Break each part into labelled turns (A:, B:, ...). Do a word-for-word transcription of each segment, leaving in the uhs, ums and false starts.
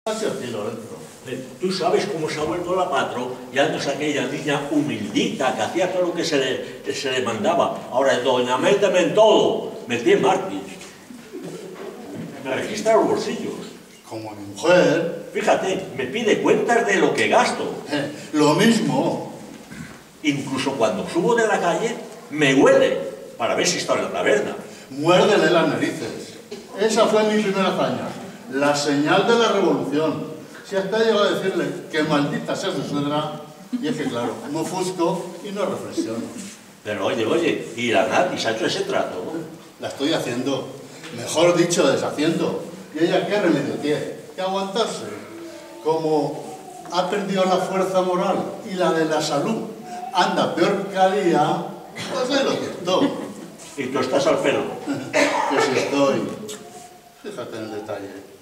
A: Así así, Lorenzo.
B: Tú sabes cómo se ha vuelto la patro, ya no es aquella niña humildita que hacía todo lo que se le, se le mandaba. Ahora es doña, méteme en todo, metí en Martins. Me registra los bolsillos.
A: Como mi mujer.
B: Fíjate, me pide cuentas de lo que gasto.
A: Eh, lo mismo.
B: Incluso cuando subo de la calle, me huele para ver si está en la taberna.
A: Muérdele las narices. Esa fue mi primera hazaña. La señal de la revolución. Si hasta llegó a decirle que maldita sea su suegra, y es que claro, no ofusco y no reflexiono.
B: Pero oye, oye, y la Nati se ha hecho ese trato.
A: La estoy haciendo, mejor dicho, deshaciendo. ¿Y ella qué remedio tiene? Que aguantarse. Como ha perdido la fuerza moral y la de la salud, anda peor que día, pues ahí lo siento.
B: Y tú estás al pelo.
A: Que si estoy. Fíjate en el detalle.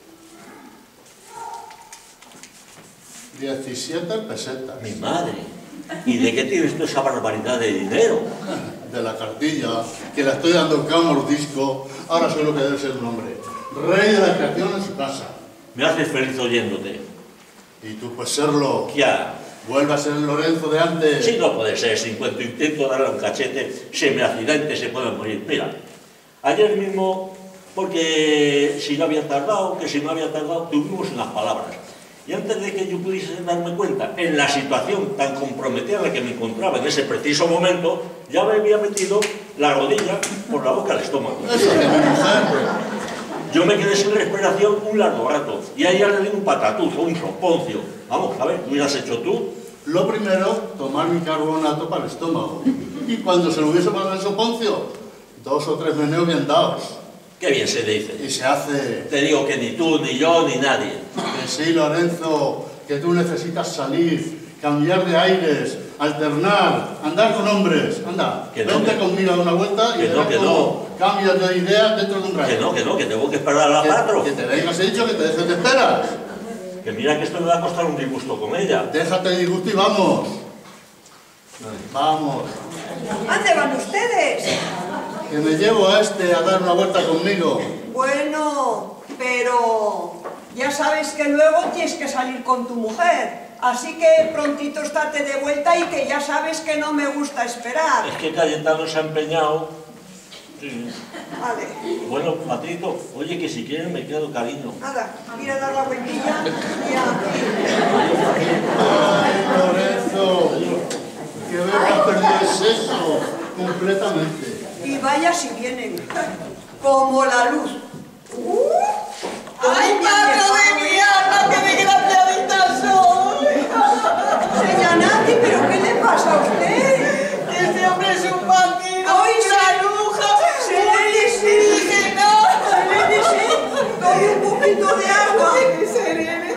A: diecisiete pesetas.
B: Mi madre. ¿Y de qué tienes tú esa barbaridad de dinero?
A: De la cartilla, que la estoy dando cada mordisco. Ahora soy lo que debe ser un hombre. Rey de la creación en su casa.
B: Me haces feliz oyéndote.
A: Y tú pues serlo.
B: Ya.
A: Vuelve a ser el Lorenzo de antes.
B: Sí, no puede ser. Si en cuanto intento darle un cachete, se me accidente, se puede morir. Mira, ayer mismo, porque si no había tardado, que si no había tardado, tuvimos unas palabras. Y antes de que yo pudiese darme cuenta, en la situación tan comprometida en la que me encontraba en ese preciso momento, ya me había metido la rodilla por la boca al estómago.
A: Eso de mi mujer.
B: Yo me quedé sin respiración un largo rato, y a ella le di un patatuzo, un soponcio. Vamos, a ver, ¿qué hubieras hecho tú?
A: Lo primero, tomar mi carbonato para el estómago. Y cuando se lo hubiese pasado el soponcio, dos o tres meneos bien dados.
B: Qué bien se dice.
A: Y se hace...
B: Te digo que ni tú, ni yo, ni nadie.
A: Que sí, Lorenzo, que tú necesitas salir, cambiar de aires, alternar, andar con hombres. Anda,
B: que no,
A: vente
B: que...
A: conmigo a dar una vuelta y
B: que no, que no.
A: cambias de idea dentro de un rato.
B: Que no, que no, que tengo que esperar a la patro.
A: Que te vengas, he dicho que te dejes de esperar.
B: Que mira que esto me va a costar un disgusto con ella.
A: Déjate de disgusto y vamos. Vamos.
C: ¿A dónde van ustedes?
A: Que me llevo a este a dar una vuelta conmigo.
C: Bueno, pero ya sabes que luego tienes que salir con tu mujer. Así que prontito estate de vuelta y que ya sabes que no me gusta esperar.
B: Es que Cayetano se ha empeñado. Sí.
C: Vale.
B: Bueno, Patrito, oye, que si quieres me quedo, cariño.
C: Nada, ir a dar la vueltilla y aquí.
A: Ay, Lorenzo, que veo que has perdido el sexo completamente.
C: Y vaya si vienen, como la luz. Uh,
D: ¡Ay, patro de mi alma, qué desgraciadita soy!
C: Señora Nati, ¿pero qué le pasa a usted?
D: Este hombre es un bandido,
C: ¡Ay,
D: un granuja,
C: se le
D: un indígena.
C: Se le dice, doy un poquito de agua.
D: ¡Ay, serene!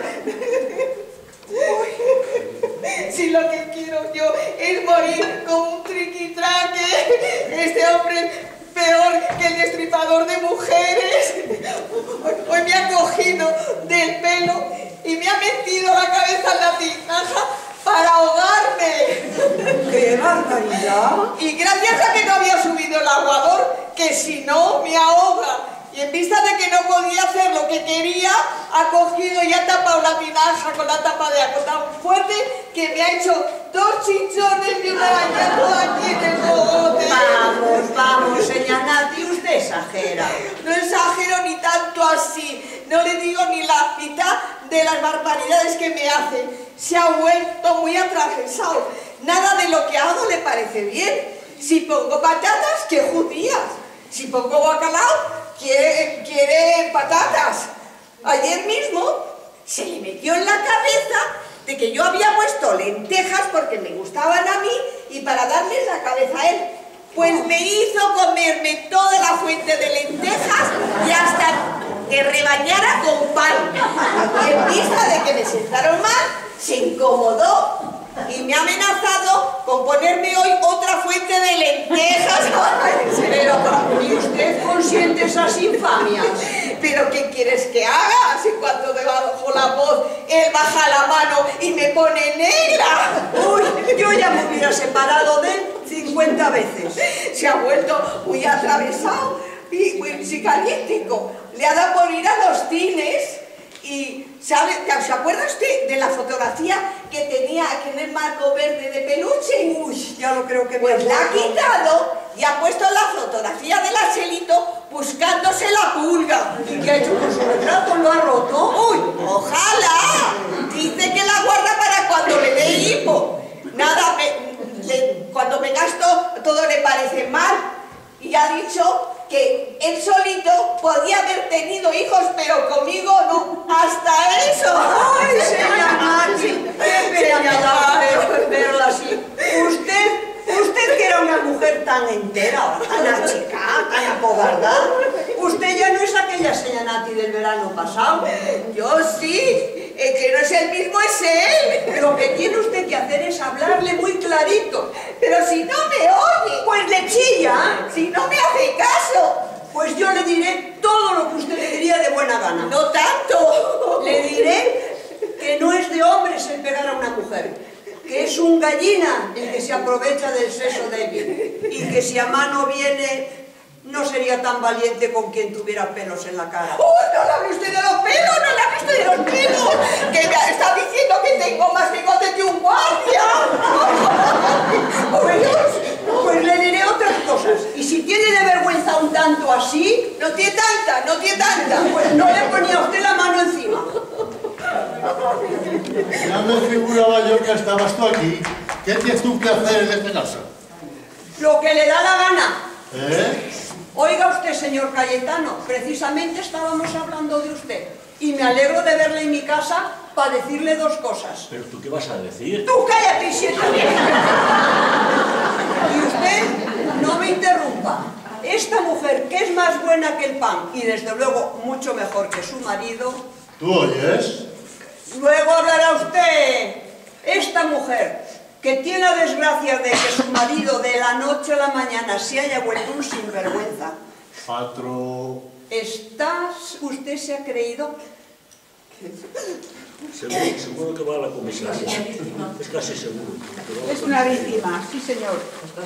D: Si lo que quiero yo es morir como un triquitraque, este hombre peor que el destripador de mujeres. Hoy me ha cogido del pelo y me ha metido la cabeza en la tinaja para ahogarme.
C: ¡Qué barbaridad!
D: Y gracias a que no había subido el aguador, que si no me ahoga. Y en vista de que no podía hacer lo que quería, ha cogido y ha tapado la tinaja con la tapa de agua tan fuerte que me ha hecho dos chichones y un arañazo aquí en el bogote.
C: Vamos, vamos, señora Nati, usted exagera.
D: No exagero ni tanto así. No le digo ni la mitad de las barbaridades que me hace. Se ha vuelto muy atravesado. Nada de lo que hago le parece bien. Si pongo patatas, que judías. Si pongo bacalao, quiere, quiere patatas. Ayer mismo se le metió en la cabeza de que yo había puesto lentejas porque me gustaban a mí y para darles la cabeza a él. Pues me hizo comerme toda la fuente de lentejas y hasta que rebañara con pan. Y en vista de que me sentaron mal, se incomodó y me ha amenazado con ponerme hoy otra fuente de lentejas.
C: Pero, ¿y usted consiente esas infamias?
D: ¿Pero qué quieres que haga? Si cuando me bajo la voz, él baja la mano y me pone negra.
C: Uy, yo ya me hubiera separado de él cincuenta veces.
D: Se ha vuelto muy atravesado y muy psicalíptico. Le ha dado por ir a los cines Y, ¿sabe, ¿se acuerda usted de la fotografía que tenía aquí en el marco verde de peluche?
C: Uy, ya lo creo que me
D: Pues la ha
C: acuerdo.
D: quitado y ha puesto la fotografía del Anselito buscándose la pulga.
C: ¿Y qué ha hecho con su retrato? ¿Lo ha roto?
D: ¡Uy! ¡Ojalá! Dice que la guarda para cuando le dé hipo. Nada, me, le, cuando me gasto todo le parece mal. Y ha dicho que él solito podía haber tenido hijos, pero conmigo no. ¡Hasta eso!
C: ¡Ay, señora Mati! ¡Qué pena me da ver- verla así! Usted, usted que era una mujer tan entera, tan achicada, tan acobardada. Usted ya no es aquella señora Nati del verano pasado.
D: Yo sí. El que no es el mismo es él.
C: Lo que tiene usted que hacer es hablarle muy clarito.
D: Pero si no me oye,
C: Pues le chilla.
D: si no me hace caso,
C: Pues yo le diré todo lo que usted le diría de buena gana.
D: no tanto.
C: Le diré que no es de hombres el pegar a una mujer, que es un gallina el que se aprovecha del sexo débil y que si a mano viene no sería tan valiente con quien tuviera pelos en la cara.
D: ¡Oh, no le hable usted de los pelos! ¡No le hable usted de los pelos! ¡Que me está diciendo que tengo más bigote que un guardia!
C: Pues, pues le diré otras cosas. Y si tiene de vergüenza un tanto así,
D: No tiene tanta, no tiene tanta.
C: pues no le ponía usted la mano encima.
A: Ya me figuraba yo que estabas tú aquí. ¿Qué tienes tú que hacer en este caso?
C: Lo que le da la gana.
A: ¿Eh?
C: Oiga usted, señor Cayetano, precisamente estábamos hablando de usted. Y me alegro de verle en mi casa para decirle dos cosas.
B: ¿Pero tú qué vas a decir?
C: ¡Tú cállate y siéntate! Y usted no me interrumpa. Esta mujer, que es más buena que el pan y desde luego mucho mejor que su marido,
A: ¿Tú oyes?
C: luego hablará usted. Esta mujer, que tiene la desgracia de que su marido de la noche a la mañana se haya vuelto un sinvergüenza,
A: Patro...
C: ¿estás, usted se ha creído?
B: Seguro, seguro que va a la comisaría. Es casi seguro.
E: Es una víctima, sí señor.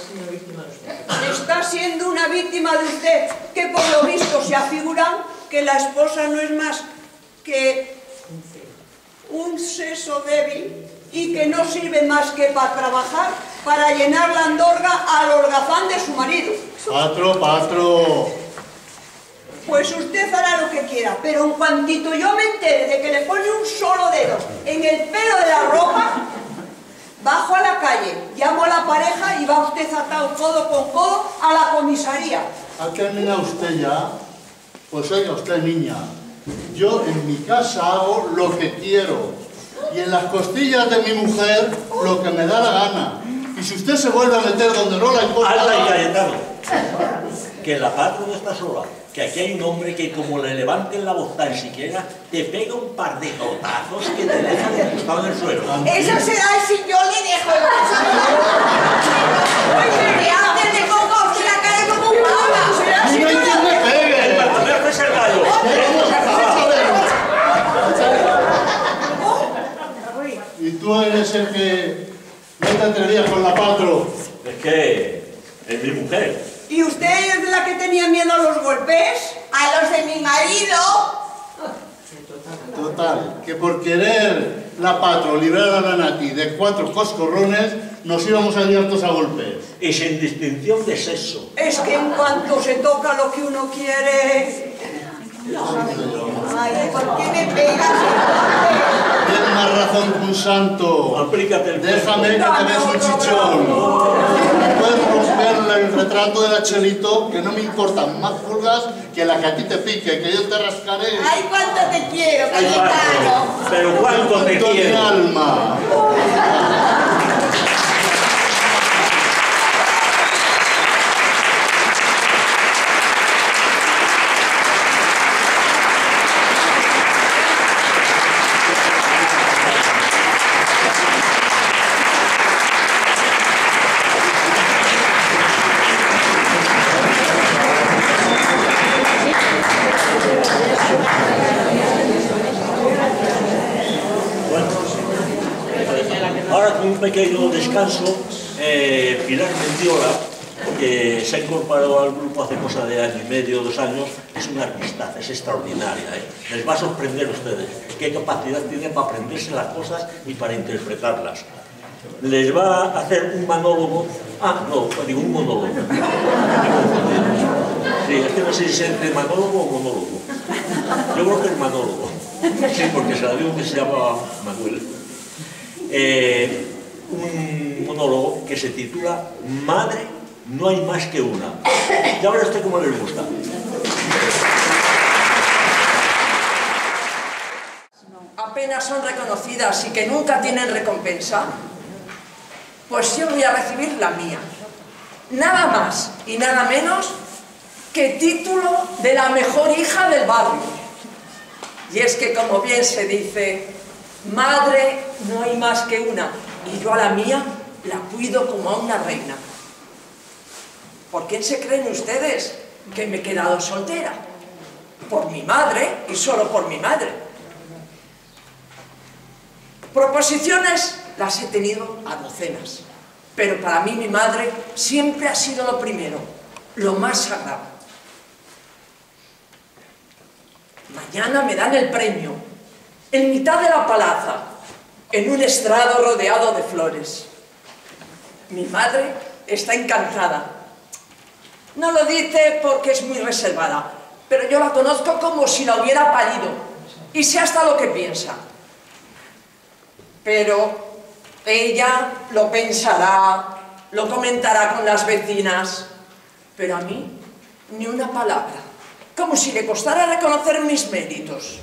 C: Está siendo una víctima de usted, que por lo visto se afiguran que la esposa no es más que un seso débil y que no sirve más que para trabajar, para llenar la andorga al holgazán de su marido.
A: Patro, patro...
C: Pues usted hará lo que quiera, pero en cuantito yo me entere de que le pone un solo dedo en el pelo de la ropa, bajo a la calle, llamo a la pareja y va usted atado codo con codo a la comisaría.
A: ¿Ha terminado usted ya? Pues oiga usted, niña, yo en mi casa hago lo que quiero y en las costillas de mi mujer lo que me da la gana. Y si usted se vuelve a meter donde no la importa...
B: ¡Hala y Cayetano! Que la patria no está sola. Que aquí hay un hombre que como le levanten la voz tan siquiera, te pega un par de totazos que te dejan incrustado en el suelo.
D: Eso será si yo le dejo el Oye, que antes de pongo a usted la cara como un pava. Será si
A: ¡No hay
D: yo
A: quien me
B: ¡El
A: pegue!
B: Bartolomé es el gallo! ¡Esto se acaba!
A: Y tú eres el que no te atrevías con la patro.
B: Es que es mi mujer.
C: ¿Y usted es la que tenía miedo a los golpes?
D: A los de mi marido.
A: Total, que por querer la patro librar a la Nati de cuatro coscorrones, nos íbamos a liar todos a golpes.
B: Y sin distinción de sexo.
C: Es que en cuanto se toca lo que uno quiere...
D: Ay, ¿por qué me pegas?
A: Tienes más razón que un santo.
B: Aplícate el
A: Déjame que te des un chichón. Puedes romperle el retrato del Chelito, que no me importan más pulgas que la que a ti te pique, que yo te rascaré.
D: Ay, cuánto te quiero,
B: Ay,
D: Cayetano.
B: Patro, pero cuánto te
A: Con mi
B: quiero.
A: alma.
B: Ahora con un pequeño descanso, eh, Pilar Mendiola, que se ha incorporado al grupo hace cosa de año y medio, dos años, es una artista, es extraordinaria, ¿eh? Les va a sorprender a ustedes. qué capacidad tiene para aprenderse las cosas y para interpretarlas. Les va a hacer un monólogo, ah, no, digo un monólogo. Sí, es que no sé si es entre monólogo o monólogo. Yo creo que es monólogo. Sí, porque se la digo que se llama Manuel. Eh, un monólogo que se titula Madre, no hay más que una. Ya verá usted cómo les gusta.
F: Apenas son reconocidas y que nunca tienen recompensa, pues yo voy a recibir la mía. Nada más y nada menos que título de la mejor hija del barrio. Y es que, como bien se dice, madre no hay más que una, y yo a la mía la cuido como a una reina. ¿Por quién se creen ustedes que me he quedado soltera? Por mi madre y solo por mi madre. Proposiciones las he tenido a docenas, pero para mí mi madre siempre ha sido lo primero, lo más sagrado. Mañana me dan el premio, en mitad de la plaza, en un estrado rodeado de flores. Mi madre está encantada. No lo dice porque es muy reservada, pero yo la conozco como si la hubiera parido, y sé hasta lo que piensa. Pero ella lo pensará, lo comentará con las vecinas, pero a mí ni una palabra, como si le costara reconocer mis méritos.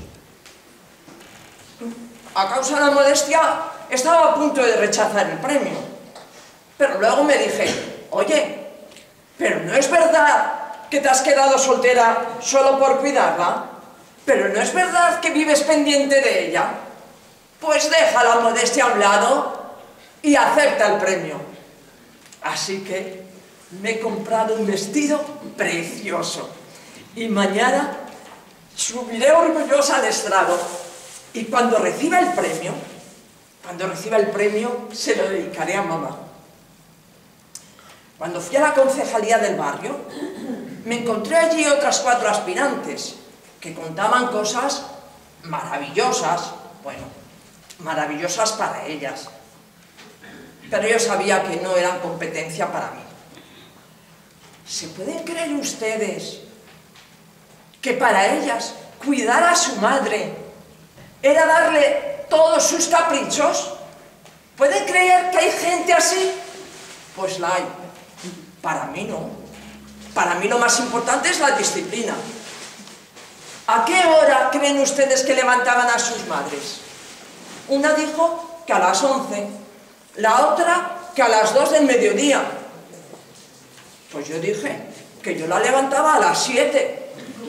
F: A causa de la modestia, estaba a punto de rechazar el premio, pero luego me dije, oye, pero no es verdad que te has quedado soltera solo por cuidarla, pero no es verdad que vives pendiente de ella. Pues deja la modestia a un lado y acepta el premio. Así que me he comprado un vestido precioso y mañana subiré orgullosa al estrado, y cuando reciba el premio, cuando reciba el premio se lo dedicaré a mamá. Cuando fui a la concejalía del barrio, me encontré allí otras cuatro aspirantes que contaban cosas maravillosas, bueno, maravillosas para ellas, pero yo sabía que no eran competencia para mí. ¿Se pueden creer ustedes que para ellas cuidar a su madre era darle todos sus caprichos? ¿Pueden creer que hay gente así? Pues la hay. Para mí no. Para mí lo más importante es la disciplina. ¿A qué hora creen ustedes que levantaban a sus madres? Una dijo que a las once, la otra que a las dos del mediodía. Pues yo dije que yo la levantaba a las siete.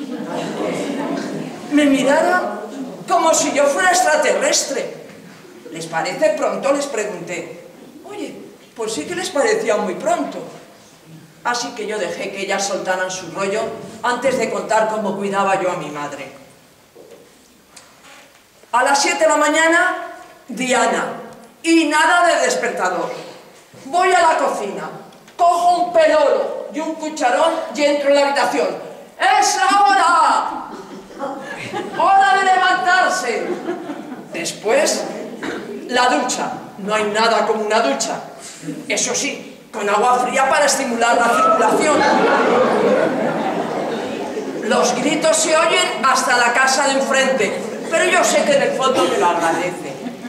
F: Me miraron como si yo fuera extraterrestre. ¿Les parece pronto?, les pregunté. Oye, pues sí que les parecía muy pronto. Así que yo dejé que ellas soltaran su rollo antes de contar cómo cuidaba yo a mi madre. A las siete de la mañana, Diana, y nada de despertador. Voy a la cocina, cojo un pelolo y un cucharón y entro en la habitación. ¡Es la hora! ¡Hora de levantarse! Después, la ducha. No hay nada como una ducha. Eso sí, con agua fría para estimular la circulación. Los gritos se oyen hasta la casa de enfrente, pero yo sé que en el fondo me lo agradece.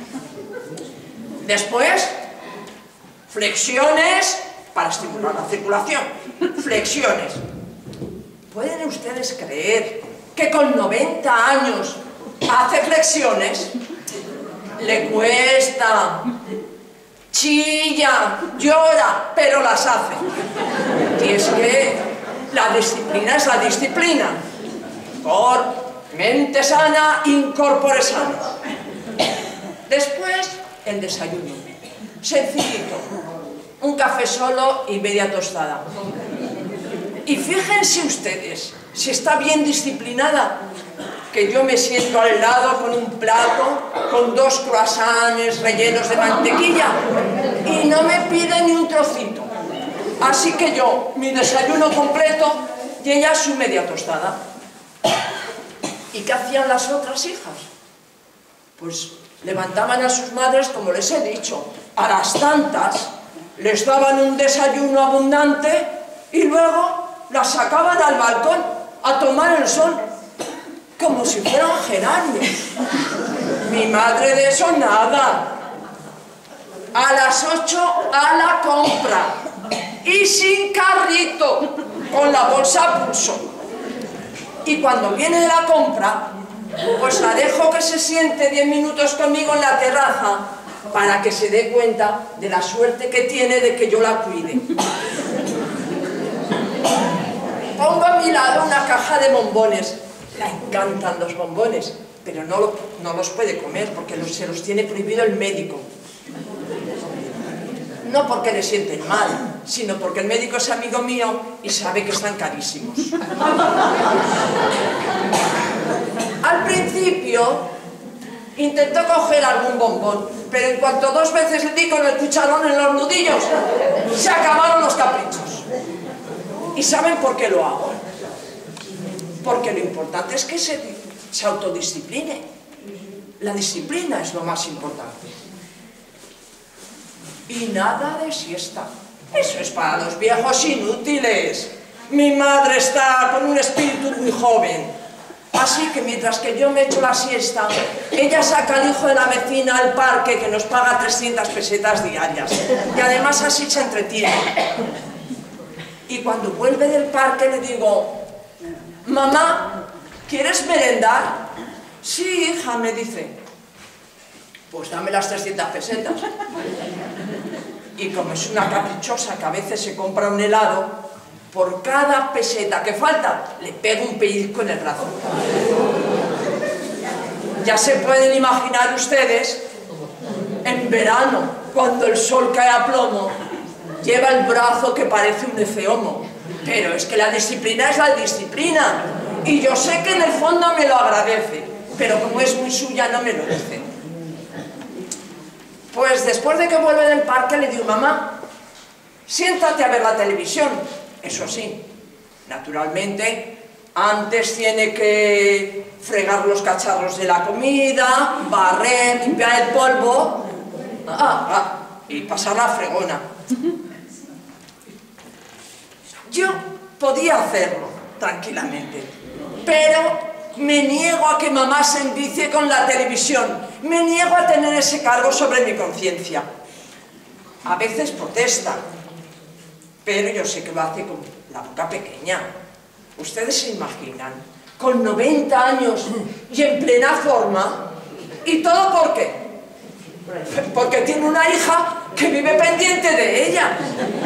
F: Después, flexiones para estimular la circulación. Flexiones. ¿Pueden ustedes creer que con noventa años hace flexiones? Le cuesta, chilla, llora, pero las hace. Y es que la disciplina es la disciplina. Por mente sana, incorpore sano. Después, el desayuno. Sencillito. Un café solo y media tostada. Y fíjense ustedes, si está bien disciplinada, que yo me siento al lado con un plato, con dos croissants rellenos de mantequilla, y no me pide ni un trocito. Así que yo, mi desayuno completo, y ella su media tostada. ¿Y qué hacían las otras hijas? pues levantaban a sus madres, como les he dicho, a las tantas, les daban un desayuno abundante y luego las sacaban al balcón a tomar el sol, como si fueran geranios. Mi madre de eso nada. A las ocho a la compra y sin carrito, con la bolsa a pulso. Y cuando viene de la compra, pues la dejo que se siente diez minutos conmigo en la terraza para que se dé cuenta de la suerte que tiene de que yo la cuide. Pongo a mi lado una caja de bombones. Le encantan los bombones, pero no, lo, no los puede comer porque los, se los tiene prohibido el médico. No porque le sienten mal, sino porque el médico es amigo mío y sabe que están carísimos. Al principio intentó coger algún bombón, pero en cuanto dos veces le di con el cucharón en los nudillos, se acabaron los caprichos. ¿Y saben por qué lo hago? Porque lo importante es que se, se autodiscipline. La disciplina es lo más importante. Y nada de siesta. Eso es para los viejos inútiles. Mi madre está con un espíritu muy joven. Así que mientras que yo me echo la siesta, ella saca al hijo de la vecina al parque que nos paga trescientas pesetas diarias. Y además así se entretiene. Y cuando vuelve del parque le digo: mamá, ¿quieres merendar? Sí, hija, me dice. Pues dame las trescientas pesetas. Y como es una caprichosa que a veces se compra un helado, por cada peseta que falta, le pego un pellizco en el brazo. Ya se pueden imaginar ustedes, en verano, cuando el sol cae a plomo, lleva el brazo que parece un efeomo. Pero es que la disciplina es la disciplina. Y yo sé que en el fondo me lo agradece, pero como es muy suya no me lo dice. Pues después de que vuelve del parque le digo: mamá, siéntate a ver la televisión. Eso sí, naturalmente, antes tiene que fregar los cacharros de la comida, barrer, limpiar el polvo, ah, ah, y pasar la fregona. Yo podía hacerlo tranquilamente, pero me niego a que mamá se envicie con la televisión, me niego a tener ese cargo sobre mi conciencia. A veces protesta, pero yo sé que lo hace con la boca pequeña. Ustedes se imaginan, con noventa años y en plena forma, ¿y todo por qué? Porque tiene una hija que vive pendiente de ella.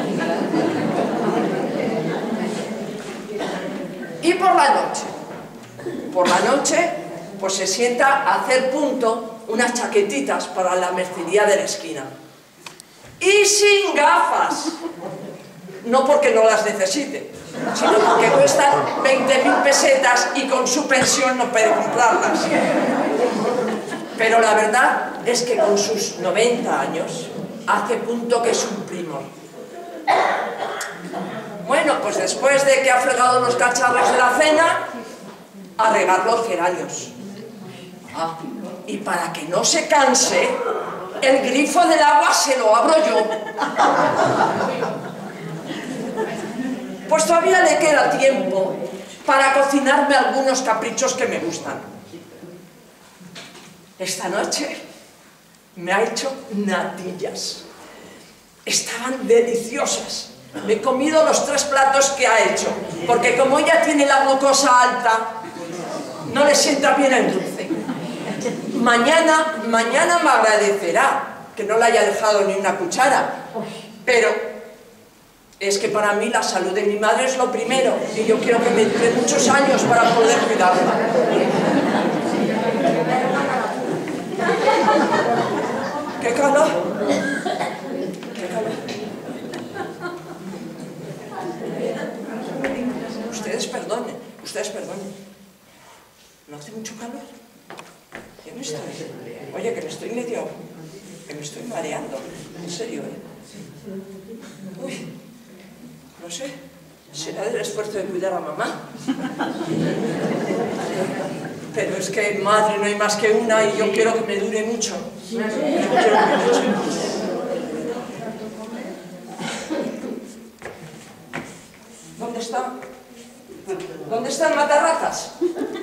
F: Y por la noche, por la noche, pues se sienta a hacer punto unas chaquetitas para la mercería de la esquina. Y sin gafas. No porque no las necesite, sino porque cuestan veinte mil pesetas y con su pensión no puede comprarlas. Pero la verdad es que con sus noventa años hace punto que es un primor. Bueno, pues después de que ha fregado los cacharros de la cena, a regar los geranios. Ah, y para que no se canse, el grifo del agua se lo abro yo. Pues todavía le queda tiempo para cocinarme algunos caprichos que me gustan. Esta noche me ha hecho natillas. Estaban deliciosas. Me he comido los tres platos que ha hecho, porque como ella tiene la glucosa alta, no le sienta bien el dulce. Mañana, mañana me agradecerá que no le haya dejado ni una cuchara, pero es que para mí la salud de mi madre es lo primero, y yo quiero que me dure muchos años para poder cuidarla. ¡Qué calor! ¡Qué calor! Ustedes perdonen, ustedes perdonen. ¿No hace mucho calor? Yo no estoy... Oye, que me estoy medio... que me estoy mareando. En serio, ¿eh? Uy, no sé. ¿Será del esfuerzo de cuidar a mamá? Pero es que madre no hay más que una y yo quiero que me dure mucho. Yo quiero que me dure mucho. ¿Dónde está? ¿Dónde está el matarratas?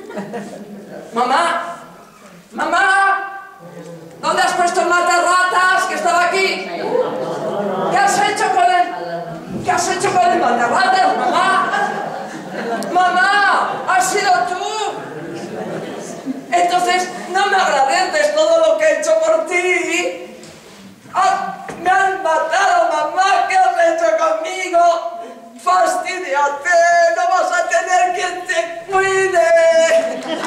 F: ¡Mamá! ¡Mamá! ¿Dónde has puesto el matarratas que estaba aquí? ¿Qué has hecho con el... ¿Qué has hecho con el matarratas, mamá? ¡Mamá! ¿Has sido tú? Entonces, no me agradeces todo lo que he hecho por ti. ¡Ah! ¡Me han matado, mamá! ¿Qué has hecho conmigo? ¡Fastídiate! ¡No vas a tener quien te cuide!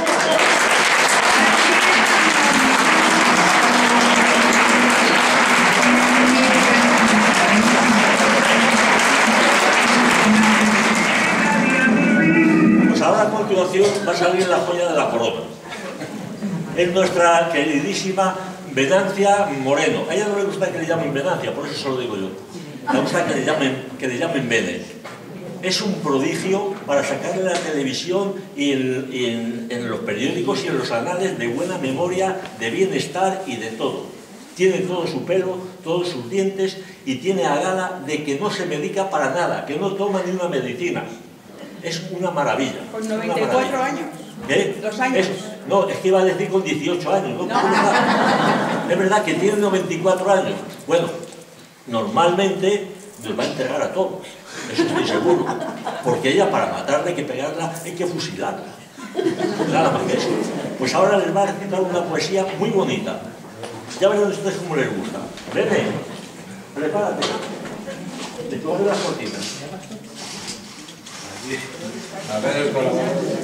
B: Pues ahora a continuación va a salir la joya de la corona. Es nuestra queridísima Venancia Moreno. A ella no le gusta que le llamen Venancia, por eso se lo digo yo. Le gusta que le llamen, que le llamen Vene. Es un prodigio para sacarle a la televisión y, en, y en, en los periódicos y en los anales de buena memoria, de bienestar y de todo. Tiene todo su pelo, todos sus dientes y tiene a gala de que no se medica para nada, que no toma ni una medicina. Es una maravilla.
E: Con noventa y cuatro años.
B: ¿Qué?
E: Dos años.
B: Es, no, es que iba a decir con dieciocho años. ¿No? No. Es, verdad, es verdad que tiene noventa y cuatro años. Bueno, normalmente nos va a enterrar a todos. Eso estoy seguro. Porque ella, para matarla hay que pegarla, hay que fusilarla. Nada más que eso. Pues ahora les va a recitar una poesía muy bonita. Ya verán ustedes cómo les gusta. Vete, prepárate. Te coge las cortinas.
G: A ver el corazón.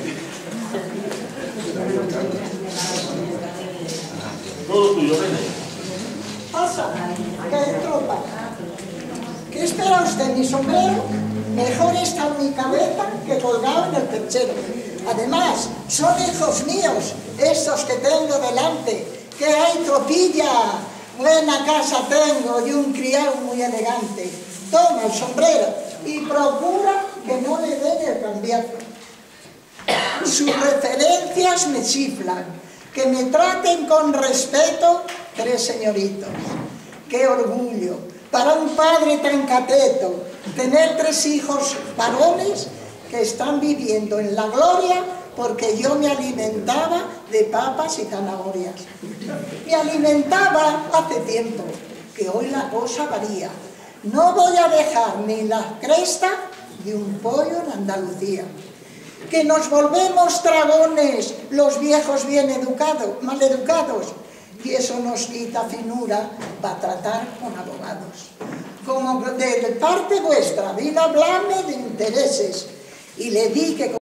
B: Todo tuyo, vete.
H: Pasa, que hay tropa. ¿Qué espera usted, mi sombrero? Mejor está en mi cabeza que colgado en el perchero. Además, son hijos míos, estos que tengo delante. Que hay tropilla, buena casa tengo y un criado muy elegante. Toma el sombrero y procura que no le den el cambiazo. Sus referencias me chiflan, que me traten con respeto tres señoritos. ¡Qué orgullo! Para un padre tan cateto, tener tres hijos varones que están viviendo en la gloria porque yo me alimentaba de papas y zanahorias. Me alimentaba hace tiempo, que hoy la cosa varía. No voy a dejar ni la cresta de un pollo en Andalucía. Que nos volvemos dragones, los viejos bien educados, mal educados, y eso nos quita finura para tratar con abogados. Como de parte vuestra vino a hablarme de intereses, y le di que